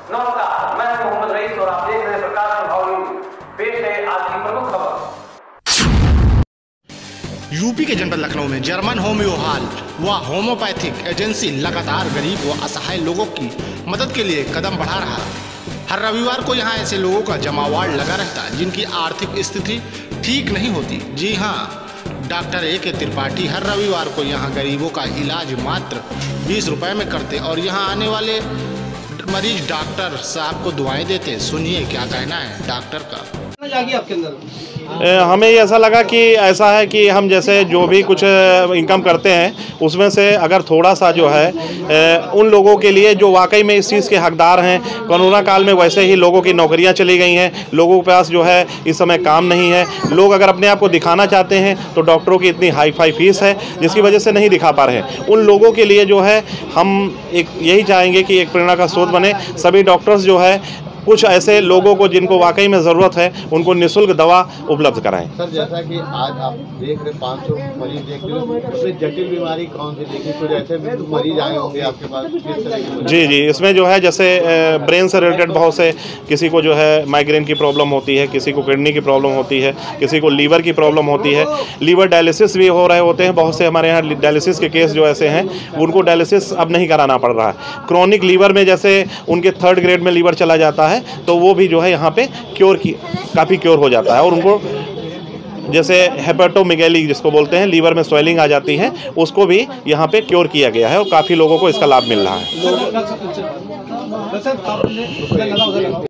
नमस्कार, मैं मोहम्मद रईस और आप देख रहे हैं प्रकाश प्रभाव न्यूज। पेश है आज की प्रमुख खबर। यूपी के जनपद लखनऊ में जर्मन होम्यो हॉल व होम्योपैथिक एजेंसी लगातार गरीब व असहाय लोगों की मदद के लिए कदम बढ़ा रहा है। हर रविवार को यहां ऐसे लोगों का जमावड़ा लगा रहता है जिनकी आर्थिक स्थिति ठीक नहीं होती। जी हां, डॉक्टर A.K. त्रिपाठी हर रविवार को यहां गरीबों का इलाज मात्र 20 रुपए में करते और यहां आने वाले मरीज डॉक्टर साहब को दुआएं देते। सुनिए क्या कहना है डॉक्टर का। जागी आपके अंदर? हमें ऐसा लगा कि ऐसा है कि हम जैसे जो भी कुछ इनकम करते हैं उसमें से अगर थोड़ा सा जो है उन लोगों के लिए जो वाकई में इस चीज़ के हकदार हैं। कोरोना काल में वैसे ही लोगों की नौकरियां चली गई हैं, लोगों के पास जो है इस समय काम नहीं है। लोग अगर अपने आप को दिखाना चाहते हैं तो डॉक्टरों की इतनी हाई फाई फीस है जिसकी वजह से नहीं दिखा पा रहे हैं। उन लोगों के लिए जो है हम एक यही चाहेंगे कि एक प्रेरणा का स्रोत बने। सभी डॉक्टर्स जो है कुछ ऐसे लोगों को जिनको वाकई में ज़रूरत है उनको निःशुल्क दवा उपलब्ध कराएं। सर, जैसा कि आज आप देख रहे 500 मरीज देख रहे हो, उसमें जटिल बीमारी कौन सी देखी? कुछ ऐसे मरीज आए होंगे आपके पास? किस तरह की? जी, इसमें जो है जैसे ब्रेन से रिलेटेड बहुत से, किसी को जो है माइग्रेन की प्रॉब्लम होती है, किसी को किडनी की प्रॉब्लम होती है, किसी को लीवर की प्रॉब्लम होती है, लीवर डायलिसिस भी हो रहे होते हैं। बहुत से हमारे यहाँ डायलिसिस के केस जो ऐसे हैं उनको डायलिसिस अब नहीं कराना पड़ रहा है। क्रॉनिक लीवर में जैसे उनके 3rd ग्रेड में लीवर चला जाता है तो वो भी जो है यहाँ पे काफ़ी क्योर हो जाता है। और उनको जैसे हेपेटोमेगाली जिसको बोलते हैं, लीवर में स्वेलिंग आ जाती है, उसको भी यहाँ पे क्योर किया गया है और काफ़ी लोगों को इसका लाभ मिल रहा है।